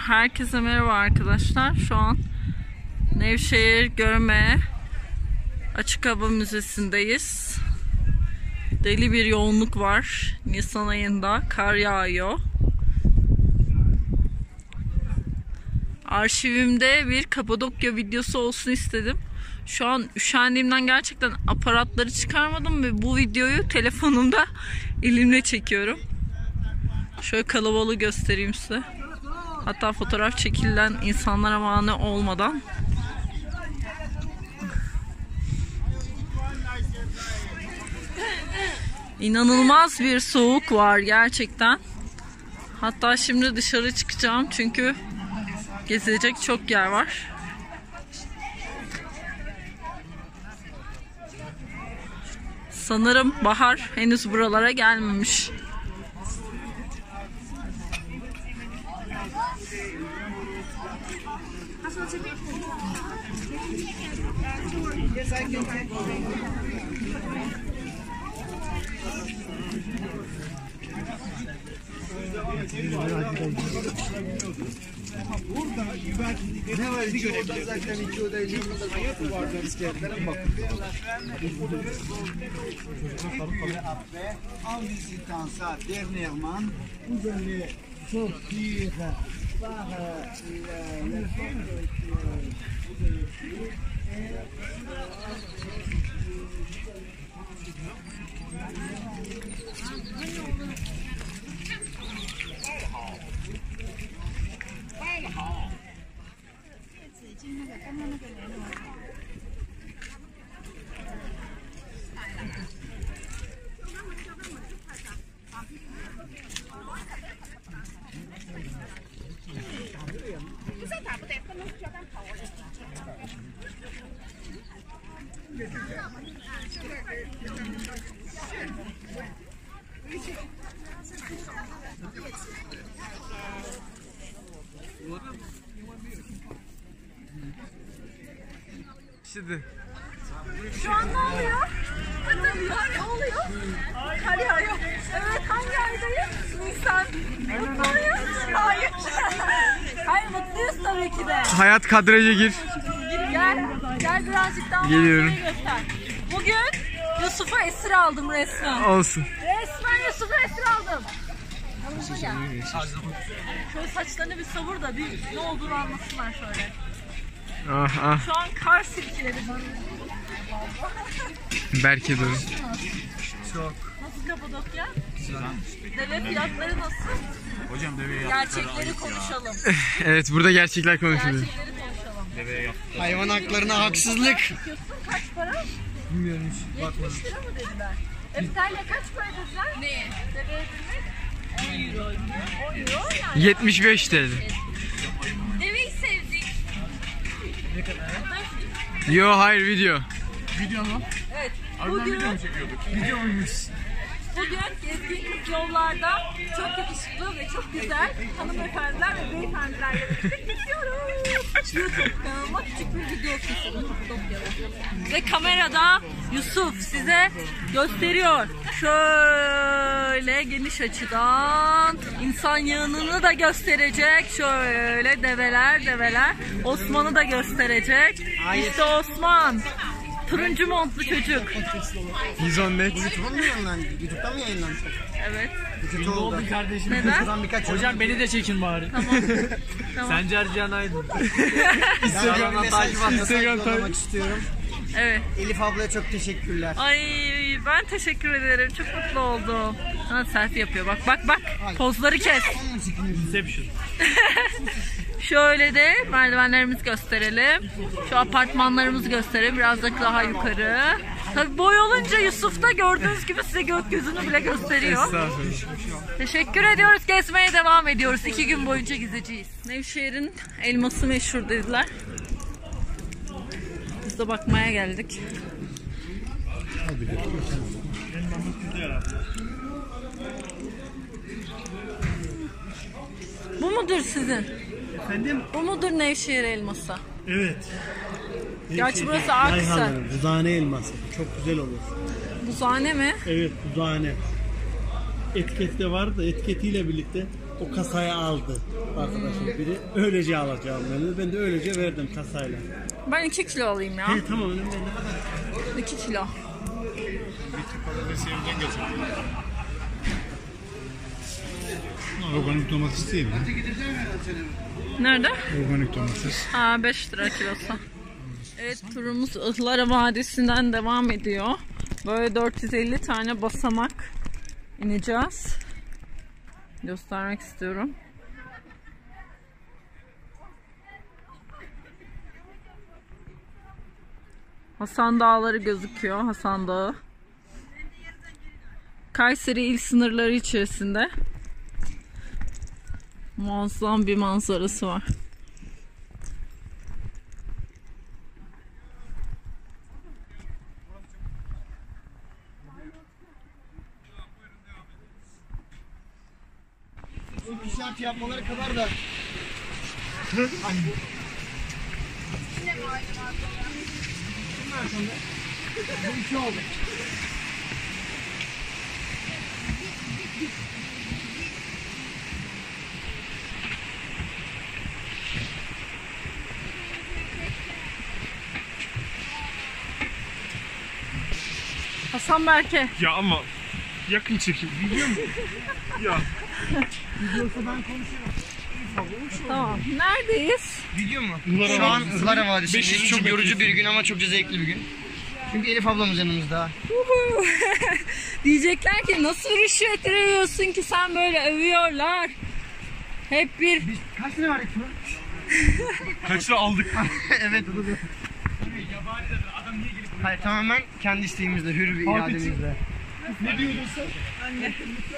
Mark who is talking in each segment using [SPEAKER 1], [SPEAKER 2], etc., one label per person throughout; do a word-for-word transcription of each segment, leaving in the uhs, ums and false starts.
[SPEAKER 1] Herkese merhaba arkadaşlar. Şu an Nevşehir Görme Açık Hava Müzesi'ndeyiz. Deli bir yoğunluk var. Nisan ayında kar yağıyor. Arşivimde bir Kapadokya videosu olsun istedim. Şu an üşendiğimden gerçekten aparatları çıkarmadım ve bu videoyu telefonumda elimle çekiyorum. Şöyle kalabalığı göstereyim size. Hatta fotoğraf çekilen insanlara mani olmadan. İnanılmaz bir soğuk var gerçekten. Hatta şimdi dışarı çıkacağım çünkü gezilecek çok yer var. Sanırım bahar henüz buralara gelmemiş.
[SPEAKER 2] Burada ne var bir görebiliriz. Zaten iki odayla hayat var isteyenlere bak. En visitant ça dernièrement, vous allez sortir par la
[SPEAKER 1] Şimdi.
[SPEAKER 3] Şu an ne oluyor? Ne oluyor? Kar yağıyor. Evet, hangi aydayız? Nisan. Mutlu muyuz? Hayır. Hayır, mutluyuz tabii ki de.
[SPEAKER 1] Hayat kadraja gir.
[SPEAKER 3] Gel, gel birazcık daha
[SPEAKER 1] Geliyorum.
[SPEAKER 3] göster. Bugün Yusuf'u esir aldım resmen.
[SPEAKER 1] Olsun.
[SPEAKER 3] Resmen Yusuf'u esir aldım. Yanımıza gel. Şöyle saçlarını bir savur da bir ne olduğunu anlasınlar şöyle.
[SPEAKER 1] Ah ah.
[SPEAKER 3] Şu an kar silkiledi bana.
[SPEAKER 1] Berke doğru.
[SPEAKER 3] Çok. Nasıl Kapadokya? Güzel. Deve fiyatları nasıl?
[SPEAKER 4] Hocam deveye
[SPEAKER 3] Gerçekleri konuşalım.
[SPEAKER 1] Evet, burada gerçekler konuşuluyor.
[SPEAKER 3] Gerçekleri konuşalım.
[SPEAKER 4] deveye yaptık.
[SPEAKER 2] hayvan haklarına haksızlık.
[SPEAKER 3] Bakıyorsun kaç para?
[SPEAKER 2] Bilmiyorum.
[SPEAKER 3] yetmiş lira mı dediler? Eftalya kaç para dediler? Ne? Deveye binmek? on euro. on euro yani.
[SPEAKER 1] yetmiş beş T L.
[SPEAKER 3] Deveyi sevdik.
[SPEAKER 2] Ne kadar?
[SPEAKER 1] Yo, hayır, video.
[SPEAKER 2] Video mu?
[SPEAKER 3] Evet.
[SPEAKER 4] Harbiden
[SPEAKER 3] Bugün,
[SPEAKER 4] video mu çekiyorduk?
[SPEAKER 2] Video muymuş?
[SPEAKER 3] bugün gezdiğimiz yollarda çok yakışıklı ve çok güzel hanımefendiler ve beyefendilerle birlikte geziyoruz. YouTube kanalıma küçük bir video kesildi Kapadokya'da. Ve kamerada Yusuf size gösteriyor. Şöyle geniş açıdan insan yığınını da gösterecek. Şöyle develer develer. Osman'ı da gösterecek. İşte Osman. Turuncu montlu çocuk.
[SPEAKER 1] yüz on net.
[SPEAKER 2] YouTube'da mı yayınlandı? YouTube'da mı yayınlandı?
[SPEAKER 3] Evet.
[SPEAKER 2] Kötü oldu kardeşim.
[SPEAKER 3] Neden?
[SPEAKER 2] Şuradan birkaç
[SPEAKER 5] Hocam beni de çekin bari.
[SPEAKER 3] Tamam. Tamam.
[SPEAKER 5] Sencer Can Aydın.
[SPEAKER 2] Instagram'dan takip atmak
[SPEAKER 1] Instagram
[SPEAKER 2] istiyorum.
[SPEAKER 3] Evet.
[SPEAKER 2] Elif ablaya çok teşekkürler.
[SPEAKER 3] Ay ben teşekkür ederim. Çok mutlu oldum. Ha, selfie yapıyor. Bak bak bak. Pozları kes.
[SPEAKER 5] Inception.
[SPEAKER 3] Şöyle de merdivenlerimizi gösterelim. Şu apartmanlarımızı gösterelim. Biraz da daha yukarı. Tabii boy olunca Yusuf da gördüğünüz gibi size gökyüzünü bile gösteriyor. Teşekkür ediyoruz. Gezmeye devam ediyoruz. İki gün boyunca gezeceğiz. Nevşehir'in elması meşhur dediler. Biz de bakmaya geldik. Bu mudur sizin?
[SPEAKER 2] Efendim?
[SPEAKER 3] Bu mudur Nevşehir elması?
[SPEAKER 2] Evet.
[SPEAKER 3] Gerçi burası Aksa.
[SPEAKER 2] Buzhane elması. Çok güzel olur.
[SPEAKER 3] Buzhane mi?
[SPEAKER 6] Evet, buzhane. Etikette var da etiketiyle birlikte
[SPEAKER 4] o kasayı aldı arkadaşım biri. Öylece alacağım dedi. Ben de öylece verdim kasayla.
[SPEAKER 1] Ben iki kilo alayım ya.
[SPEAKER 4] He tamam önümde ne kadar?
[SPEAKER 1] iki kilo.
[SPEAKER 6] Organik domates değil mi?
[SPEAKER 1] Nerede?
[SPEAKER 6] Organik domates.
[SPEAKER 1] Aa, beş lira kilosu. Evet, turumuz Ihlara Vadisi'nden devam ediyor. Böyle dört yüz elli tane basamak ineceğiz. Göstermek istiyorum. Hasan Dağları gözüküyor. Hasan Dağı. Kayseri il sınırları içerisinde. Muazzam bir manzarası var.
[SPEAKER 2] Bir şart yapmaları kadar da. Bu iki oldu.
[SPEAKER 1] Hasan Berke.
[SPEAKER 5] Ya ama yakın çekim biliyor musun? Ya.
[SPEAKER 2] Videosu ben konuşurum.
[SPEAKER 1] Tamam. Neredeyiz?
[SPEAKER 2] Video mu? Şu an Ihlara Vadisi'ndeyiz. Çok yorucu bir gün ama çok da zevkli bir gün. Çünkü Elif ablamız yanımızda.
[SPEAKER 1] Diyecekler ki nasıl rüşvet veriyorsun ki sen, böyle övüyorlar. Hep bir...
[SPEAKER 2] Biz kaç lira verdik bunu?
[SPEAKER 5] Kaç lira aldık?
[SPEAKER 2] Evet. Hayır, tamamen kendi isteğimizle, hür bir irademizle. Ne diyordun sen? Anne.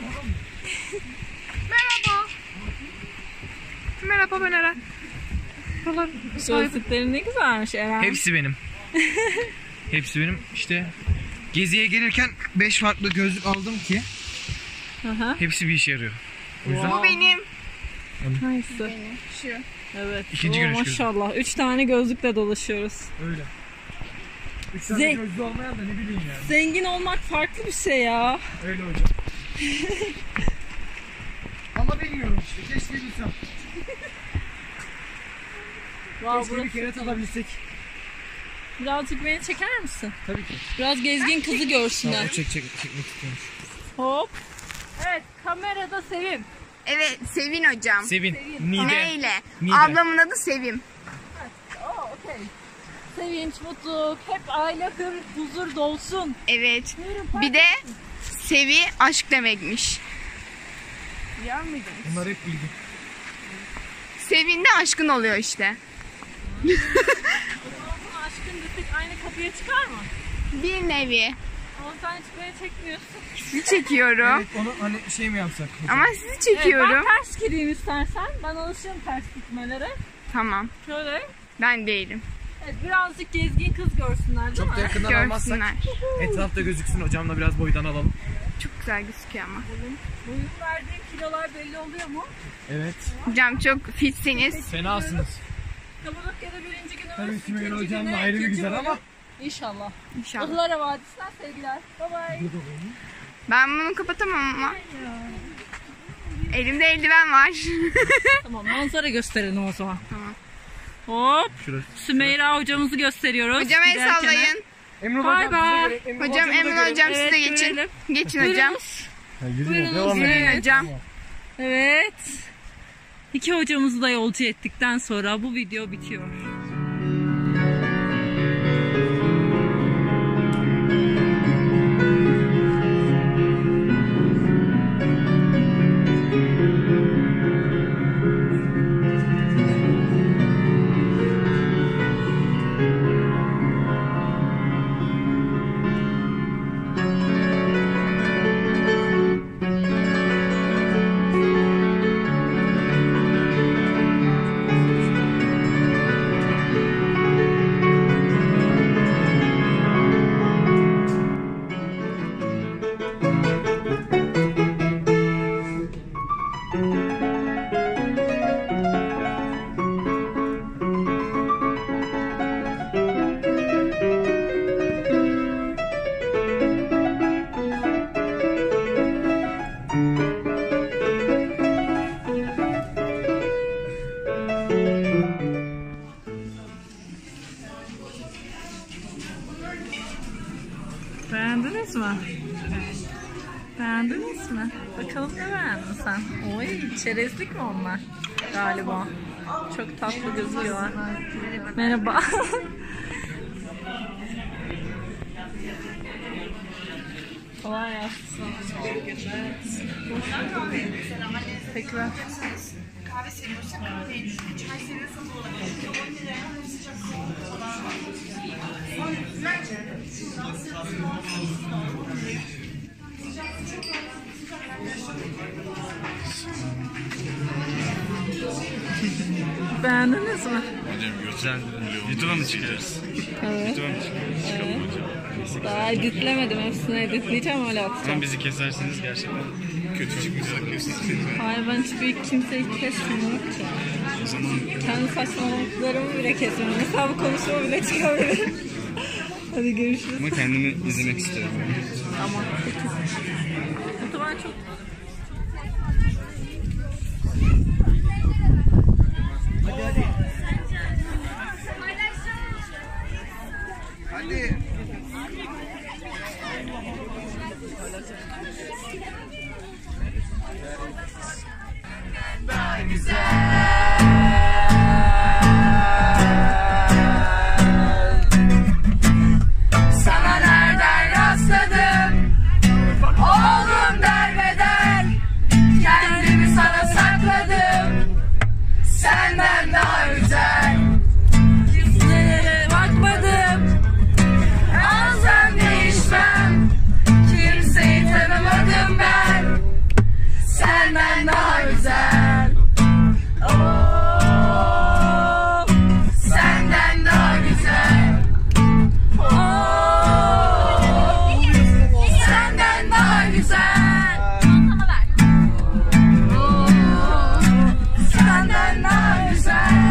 [SPEAKER 3] Merhaba. Merhaba, ben Eren.
[SPEAKER 1] Gözlükleri ne güzelmiş Eren.
[SPEAKER 7] Hepsi benim. Hepsi benim. İşte geziye gelirken beş farklı gözlük aldım ki
[SPEAKER 1] Aha.
[SPEAKER 7] hepsi bir işe yarıyor. O yüzden
[SPEAKER 3] Bu benim.
[SPEAKER 1] Neyse.
[SPEAKER 3] Şu.
[SPEAKER 1] Evet.
[SPEAKER 7] İkinci
[SPEAKER 1] Oo,
[SPEAKER 7] görüş gözlüğü.
[SPEAKER 1] maşallah. Üç tane gözlükle dolaşıyoruz.
[SPEAKER 5] Öyle. Üç
[SPEAKER 1] Ze-
[SPEAKER 5] tane gözlü olmayan da ne bileyim yani.
[SPEAKER 1] Zengin olmak farklı bir şey ya.
[SPEAKER 5] Öyle hocam.
[SPEAKER 2] Ama bilmiyorum işte. Keşke bilsem.
[SPEAKER 1] Wow,
[SPEAKER 2] Keşke bir
[SPEAKER 1] burası-
[SPEAKER 2] kere tadabilsek.
[SPEAKER 1] Birazcık beni çeker misin?
[SPEAKER 2] Tabii ki.
[SPEAKER 1] Biraz gezgin kızı görsünler.
[SPEAKER 7] çek çek çekmek istiyormuş.
[SPEAKER 1] Hop. Evet, kamerada Sevim.
[SPEAKER 3] Evet, Sevin hocam.
[SPEAKER 7] Sevin.
[SPEAKER 3] Ne
[SPEAKER 7] Nide.
[SPEAKER 3] ile?
[SPEAKER 7] Nide.
[SPEAKER 3] Ablamın adı Sevim.
[SPEAKER 1] Oo, okey. Sevinç, mutluluk, hep aile, hür, huzur dolsun.
[SPEAKER 3] Evet.
[SPEAKER 1] Buyurun, park
[SPEAKER 3] Bir de Sevi aşk demekmiş.
[SPEAKER 1] yer miydin?
[SPEAKER 7] Bunlar hep bilgi.
[SPEAKER 3] Sevin de aşkın oluyor işte.
[SPEAKER 1] Olsun, aşkın desek aynı kapıya çıkar mı?
[SPEAKER 3] Bir nevi.
[SPEAKER 1] Ama sen hiç beni çekmiyorsun.
[SPEAKER 3] Sizi çekiyorum.
[SPEAKER 7] Onu hani şey mi yapsak?
[SPEAKER 3] Ama sizi
[SPEAKER 1] Evet,
[SPEAKER 3] çekiyorum.
[SPEAKER 1] ben ters gireyim istersen. Ben alışığım ters gitmelere.
[SPEAKER 3] Tamam.
[SPEAKER 1] Şöyle.
[SPEAKER 3] Ben değilim.
[SPEAKER 1] Evet, birazcık gezgin kız görsünler değil
[SPEAKER 7] Çok da
[SPEAKER 1] mi?
[SPEAKER 7] yakından almazsak
[SPEAKER 3] Görsünler.
[SPEAKER 7] etrafta gözüksün, hocamla biraz boydan alalım.
[SPEAKER 3] Çok güzel gözüküyor ama.
[SPEAKER 1] Boyun verdiğin kilolar belli oluyor mu?
[SPEAKER 7] Evet.
[SPEAKER 3] Hocam çok fitsiniz.
[SPEAKER 7] Fenasınız.
[SPEAKER 1] Kapadokya'da birinci günümüz.
[SPEAKER 2] Tabii Sümeyye
[SPEAKER 1] ikinci
[SPEAKER 2] hocam da
[SPEAKER 1] günü,
[SPEAKER 2] ayrı bir
[SPEAKER 1] ikinci
[SPEAKER 2] güzel
[SPEAKER 1] bölüm.
[SPEAKER 2] ama.
[SPEAKER 1] İnşallah.
[SPEAKER 3] İnşallah.
[SPEAKER 1] Ihlara Vadisi'nden sevgiler. Bye bye.
[SPEAKER 3] Ben bunu kapatamam ama. Elimde eldiven var.
[SPEAKER 1] Tamam, manzara gösterelim o zaman.
[SPEAKER 3] Tamam.
[SPEAKER 1] Hop.
[SPEAKER 7] Şurası.
[SPEAKER 1] Sümeyra hocamızı gösteriyoruz.
[SPEAKER 3] Hocam el
[SPEAKER 1] Giderken.
[SPEAKER 3] sallayın.
[SPEAKER 2] Emre
[SPEAKER 1] Bye
[SPEAKER 2] hocam size
[SPEAKER 1] bye.
[SPEAKER 2] göre- Emre
[SPEAKER 3] Hocam
[SPEAKER 2] hocamı da
[SPEAKER 3] Emre
[SPEAKER 2] görelim.
[SPEAKER 3] hocam siz
[SPEAKER 1] Evet,
[SPEAKER 3] de geçin.
[SPEAKER 1] görelim.
[SPEAKER 3] Geçin hocam.
[SPEAKER 1] Buyurunuz.
[SPEAKER 3] Buyurun
[SPEAKER 1] Evet.
[SPEAKER 3] hocam.
[SPEAKER 1] Evet. İki hocamızı da yolcu ettikten sonra bu video bitiyor. beğendiniz mi? Bakalım ne beğendin sen? Oy, çerezlik mi onlar? Galiba. Çok tatlı gözüküyorlar. Merhaba. Kolay gelsin. Tekrar.
[SPEAKER 8] Kahve seviyorsa kahve, çay seviyorsa da olabilir.
[SPEAKER 1] Beğendiniz mi?
[SPEAKER 5] YouTube'a mı çıkıyoruz?
[SPEAKER 1] Evet.
[SPEAKER 5] YouTube'a mı çıkıyoruz? Çıkalım hocam.
[SPEAKER 1] Daha editlemedim. Hepsini editleyeceğim, öyle atacağım.
[SPEAKER 5] Ama bizi keserseniz gerçekten kötü çıkmayacak.
[SPEAKER 1] Hayır, ben hiçbir kimseyi kesmiyorum ki.
[SPEAKER 5] O zaman
[SPEAKER 1] Kendi saçmalıklarımı bile kesmiyorum. Mesela bu konuşma bile çıkabilir. Hadi görüşürüz.
[SPEAKER 5] ama kendimi izlemek istiyorum.
[SPEAKER 1] Ama peki. O zaman çok...
[SPEAKER 7] Hadi.
[SPEAKER 8] Sana nereden rastladım? Oğlum derbeder. Kendimi sana sakladım. Senden daha güzel. Kimselere bakmadım. Alsam değişmem. Kimseyi tanımadım ben. Senden daha güzel. Oh, senden daha güzel. Oh, senden daha güzel. Oh, senden daha güzel.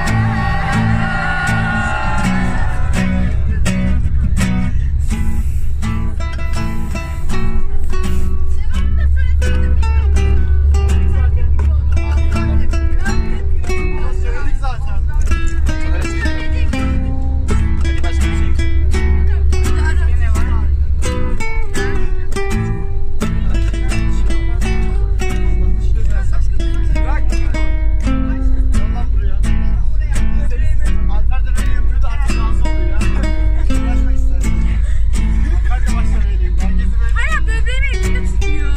[SPEAKER 8] Hala böbreğimi elinde tutuyor.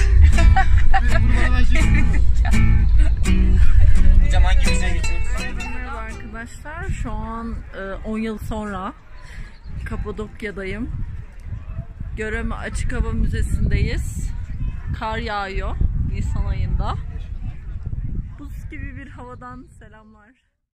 [SPEAKER 2] Hocam hangi müzeye geçiyoruz?
[SPEAKER 1] Merhaba arkadaşlar. Şu an on yıl sonra Kapadokya'dayım. Göreme Açık Hava Müzesi'ndeyiz. Kar yağıyor Nisan ayında. Buz gibi bir havadan selamlar.